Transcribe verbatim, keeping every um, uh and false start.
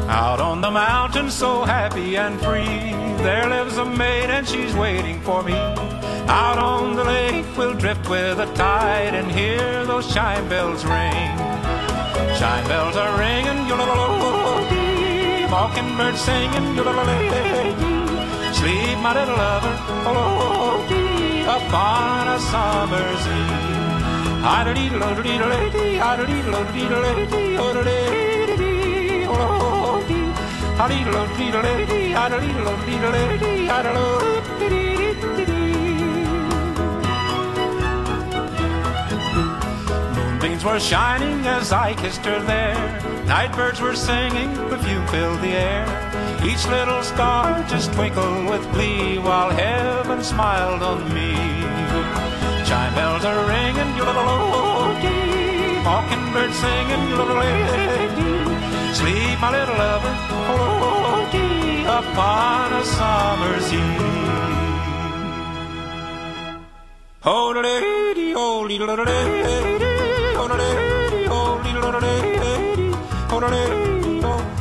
Out on the mountain so happy and free, there lives a maid and she's waiting for me. Out on the lake we'll drift with the tide and hear those chime bells ring. Chime bells are ringing, yo-lo-lo-lo-dee, mockingbirds singing, yo-lo-lo-lo-dee. Sleep, my little lover, oh-lo-lo-dee, upon a summer's eve. I-do-dee-lo-do-dee-lo-dee, I-do-dee-lo-do-dee-lo-dee, oh-do-dee-dee-dee, oh-lo-lo-dee. I-do-dee-lo-do-dee-lo-dee, I-do-dee-lo-do-dee-lo-dee, I-do-lo-dee-dee-dee. Moonbeams were shining as I kissed her there. Night birds were singing, perfume filled the air. Each little star just twinkled with glee while heaven smiled on me. Chime bells are ringing, yo-lo-lo-lo-dee, mockingbirds singing, yo-lo-lo-lo-dee. Sleep, my little lover, oh-lo-lo-dee, upon a summer's eve. Oh-lo-lo-dee, oh-lo-lo-lo-dee, oh-lo-lo-dee, oh-lo-lo-dee, oh-lo-lo-dee, oh-lo-lo-dee, oh.